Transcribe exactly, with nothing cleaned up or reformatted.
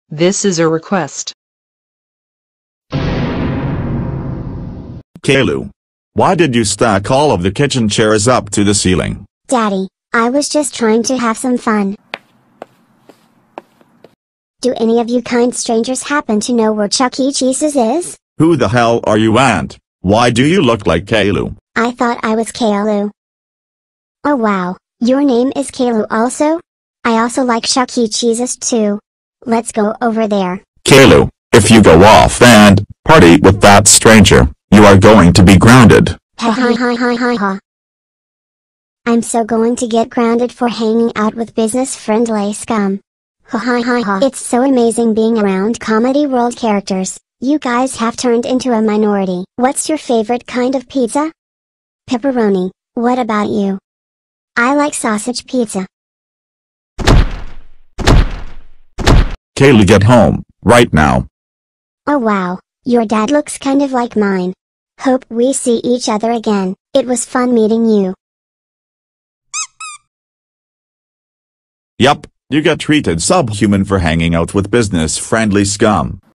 This is a request. Caillou, why did you stack all of the kitchen chairs up to the ceiling? Daddy, I was just trying to have some fun. Do any of you kind strangers happen to know where Chuck E. Cheese's is? Who the hell are you, and why do you look like Caillou? I thought I was Caillou. Oh wow, your name is Caillou also? I also like Chuck E. Cheese's too. Let's go over there. Caillou, if you go off and party with that stranger, you are going to be grounded. Ha ha ha ha ha ha. I'm so going to get grounded for hanging out with business-friendly scum. Ha ha ha ha. It's so amazing being around Comedy World characters. You guys have turned into a minority. What's your favorite kind of pizza? Pepperoni. What about you? I like sausage pizza. Caillou, get home, right now. Oh wow, your dad looks kind of like mine. Hope we see each other again. It was fun meeting you. Yup, you get treated subhuman for hanging out with business-friendly scum.